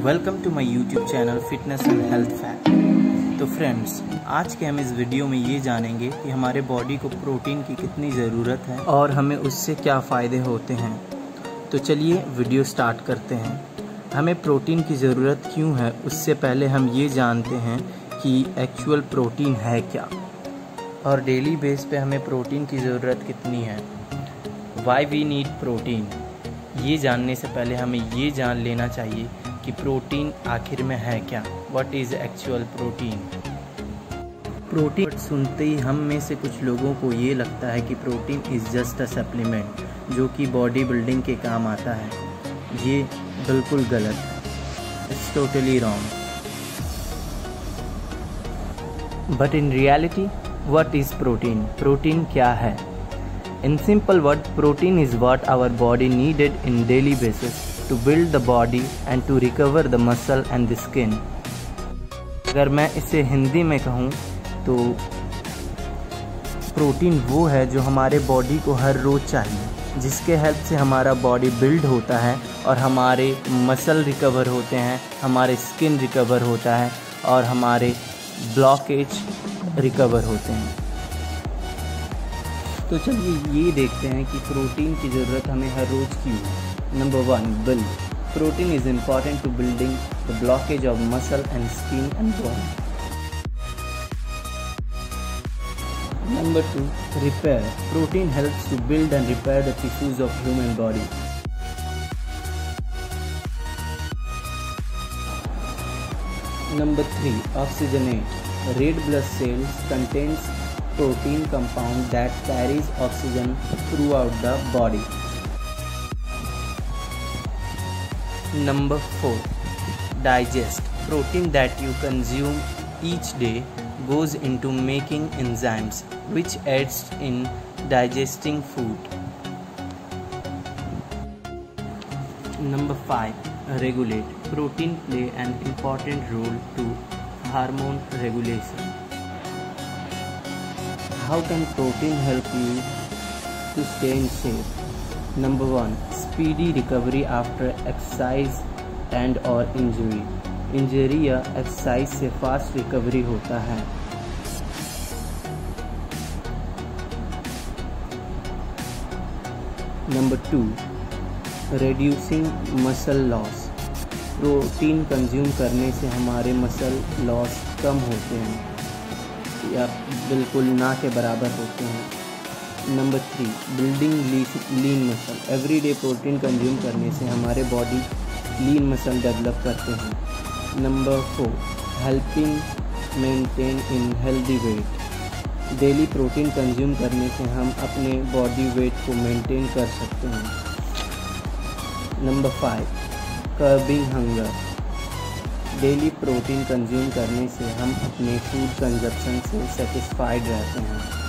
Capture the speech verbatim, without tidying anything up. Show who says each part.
Speaker 1: Welcome to my YouTube channel fitness and health fact. तो friends, आज के हम इस वीडियो में ये जानेंगे कि हमारे बॉडी को प्रोटीन की कितनी ज़रूरत है और हमें उससे क्या फ़ायदे होते हैं। तो चलिए वीडियो स्टार्ट करते हैं। हमें प्रोटीन की ज़रूरत क्यों है, उससे पहले हम ये जानते हैं कि एक्चुअल प्रोटीन है क्या और डेली बेस पे हमें प्रोटीन की ज़रूरत कितनी है। वाई वी नीड प्रोटीन, ये जानने से पहले हमें ये जान लेना चाहिए कि प्रोटीन आखिर में है क्या। What is actual protein. Protein सुनते ही हम में से कुछ लोगों को ये लगता है कि protein is just a supplement जो कि बॉडी बिल्डिंग के काम आता है। ये बिल्कुल गलत है, it's totally wrong. But in reality what is protein. Protein क्या है? In simple word, protein is what our body needed in daily basis to build the body and to recover the muscle and the skin. अगर मैं इसे हिंदी में कहूँ तो protein वो है जो हमारे बॉडी को हर रोज़ चाहिए, जिसके हेल्प से हमारा बॉडी बिल्ड होता है और हमारे मसल रिकवर होते हैं, हमारे स्किन रिकवर होता है और हमारे ब्लॉकेज रिकवर होते हैं। तो चलिए ये देखते हैं कि प्रोटीन की ज़रूरत हमें हर रोज़ क्यों है। Number one, build. Protein is important to building the blockage of muscle and skin and bone. Number two, repair. Protein helps to build and repair the tissues of human body. Number three, oxygenate. Red blood cells contains protein compound that carries oxygen throughout the body. Number four, digest. Protein that you consume each day goes into making enzymes which aids in digesting food. Number five, regulate. Protein play an important role to hormone regulation. How can protein help you to stay in shape? Number one, speedy recovery after exercise and or injury. Injury या exercise से fast recovery होता है। Number two, reducing muscle loss. Protein consume करने से हमारे muscle loss कम होते हैं या बिल्कुल ना के बराबर होते हैं। Number three, building lean muscle. Everyday protein consume करने से हमारे बॉडी लीन मसल डेवलप करते हैं। Number four, helping maintain in healthy weight. Daily protein consume करने से हम अपने बॉडी वेट को मेंटेन कर सकते हैं। Number five, curbing hunger. Daily protein consume करने से हम अपने फूड कंजप्शन से सेटिस्फाइड रहते हैं।